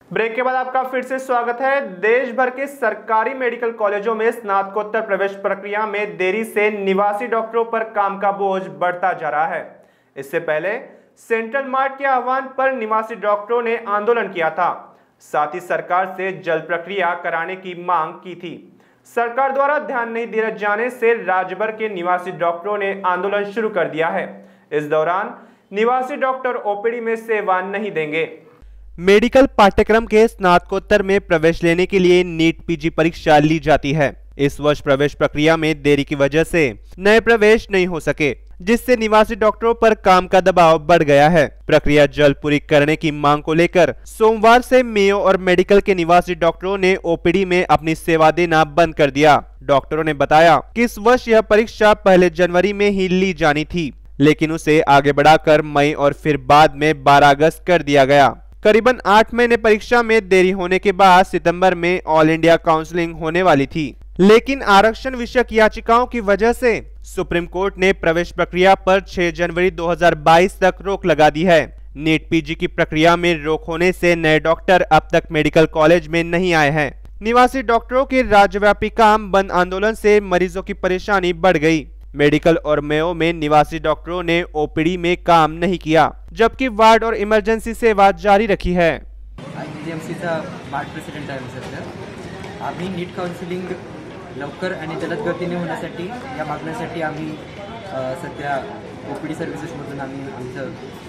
Break के बाद आपका फिर से स्वागत है। देश भर के सरकारी मेडिकल कॉलेजों में स्नातकोत्तर प्रवेश प्रक्रिया में देरी से निवासी डॉक्टरों पर काम का बोझ बढ़ता जा रहा है। इससे पहले सेंट्रल मार्ट के आह्वान पर निवासी डॉक्टरों ने आंदोलन किया था। साथ ही सरकार से जल्द प्रक्रिया कराने की मांग की थी। सरकार द्वारा ध्यान नहीं दिए जाने से राज्य भर के निवासी डॉक्टरों ने आंदोलन शुरू कर दिया है। इस दौरान निवासी डॉक्टर ओपीडी में सेवा नहीं देंगे। मेडिकल पाठ्यक्रम के स्नातकोत्तर में प्रवेश लेने के लिए नीट पीजी परीक्षा ली जाती है। इस वर्ष प्रवेश प्रक्रिया में देरी की वजह से नए प्रवेश नहीं हो सके, जिससे निवासी डॉक्टरों पर काम का दबाव बढ़ गया है। प्रक्रिया जल्द पूरी करने की मांग को लेकर सोमवार से मेयो और मेडिकल के निवासी डॉक्टरों ने ओपीडी में अपनी सेवा देना बंद कर दिया। डॉक्टरों ने बताया कि इस वर्ष यह परीक्षा पहले जनवरी में ही ली जानी थी, लेकिन उसे आगे बढ़ाकर मई और फिर बाद में 12 अगस्त कर दिया गया। करीबन 8 महीने परीक्षा में देरी होने के बाद सितंबर में ऑल इंडिया काउंसलिंग होने वाली थी, लेकिन आरक्षण विषयक याचिकाओं की वजह से सुप्रीम कोर्ट ने प्रवेश प्रक्रिया पर 6 जनवरी 2022 तक रोक लगा दी है। नीट पीजी की प्रक्रिया में रोक होने से नए डॉक्टर अब तक मेडिकल कॉलेज में नहीं आए हैं। निवासी डॉक्टरों के राज्यव्यापी काम बंद आंदोलन से मरीजों की परेशानी बढ़ गई। मेडिकल और मेयो में निवासी डॉक्टरों ने ओपीडी में काम नहीं किया, जबकि वार्ड और इमर्जन्सी सेवा जारी रखी है। IPMCचा वार्ड प्रेसिडेंट आहे सध्या। आम्ही नीट काउन्सिलिंग लवकर आणि जलद गतीने होण्यासाठी या मागण्यासाठी आम्ही सध्या ओपीडी सर्व्हिसेसमधून आम्ही आमचं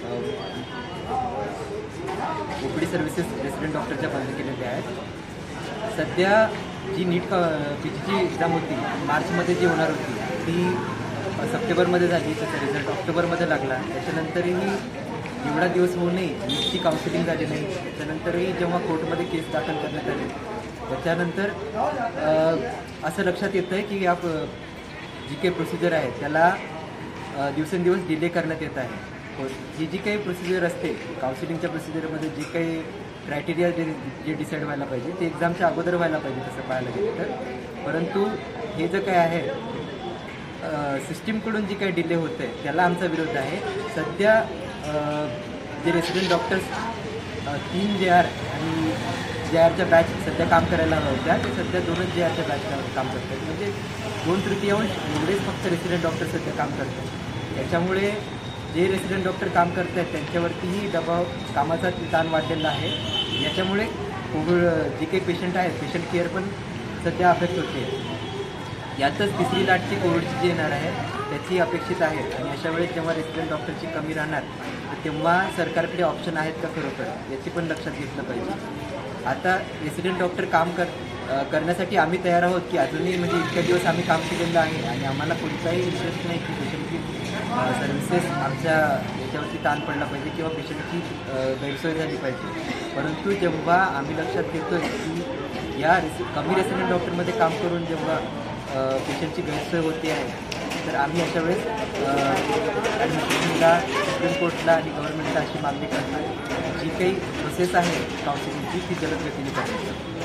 ओपीडी सर्व्हिसेस रेसिडेंट डॉक्टरच्या बंद केलेल्या आहेत। सध्या जी नीट पीजीची एक्झाम होती मार्चमध्ये जी होणार होती ती सप्टेंबरमध्ये झाली, त्याचा रिझल्ट ऑक्टोबरमध्ये लागला। त्याच्यानंतरही एवढा दिवस होऊनही नीटची काउन्सिलिंग झाली नाही। त्याच्यानंतरही जेव्हा कोर्टमध्ये केस दाखल करण्यात आली त्याच्यानंतर असं लक्षात येतं आहे की या जी काही प्रोसिजर आहे त्याला दिवसेंदिवस डिले करण्यात येत आहे। जी काही प्रोसिजर असते काउन्सिलिंगच्या प्रोसिजरमध्ये जे काही क्रायटेरिया जे डिसाईड व्हायला पाहिजे ते एक्झामच्या अगोदर व्हायला पाहिजे तसं पाहायला गेलं तर, परंतु हे जे काय आहे सिस्टीमकडून जी काही डिले होतं आहे त्याला आमचा विरोध आहे। सध्या जे रेसिडेंट डॉक्टर्स 3 JR आणि JRच्या बॅच सध्या काम करायला होत्या ते सध्या 2 JRच्या बॅच काम करतात, म्हणजे 2/3 एवढेच फक्त रेसिडेंट डॉक्टर सध्या काम करतात। त्याच्यामुळे जे रेसिडेंट डॉक्टर काम करत आहेत त्यांच्यावरतीही दबाव कामाचा ताण वाढलेला आहे। याच्यामुळे कोविड जे काही पेशंट आहेत पेशंट केअर पण सध्या अफेक्ट होते। यातच तिसरी लाटची कोविडची जी येणार आहे त्याची अपेक्षित आहे आणि अशा वेळेस जेव्हा रेसिडेंट डॉक्टरची कमी राहणार तर तेव्हा सरकारकडे ऑप्शन आहेत का खरोखर याची पण लक्षात घेतलं पाहिजे। आता रेसिडेंट डॉक्टर काम करण्यासाठी आम्ही तयार आहोत की अजूनही म्हणजे इतक्या दिवस आम्ही काम केलेलं आहे आणि आम्हाला कोणताही इंटरेस्ट नाही की पेशंटची सर्व्हिसेस आमच्या याच्यावरती ताण पडला पाहिजे किंवा पेशंटची गैरसोय झाली पाहिजे। परंतु जेव्हा आम्ही लक्षात घेतो की या कमी रेसिडेंट डॉक्टरमध्ये काम करून जेव्हा पेशंटची गैरसोय होते आहे तर आम्ही अशा वेळेस ॲडमिनिस्ट्रेशनला सुप्रीम कोर्टला आणि गव्हर्नमेंटला अशी मागणी करणार जी काही प्रोसेस आहे काउन्सिलिंगची ती जलद गतीने करण्याची।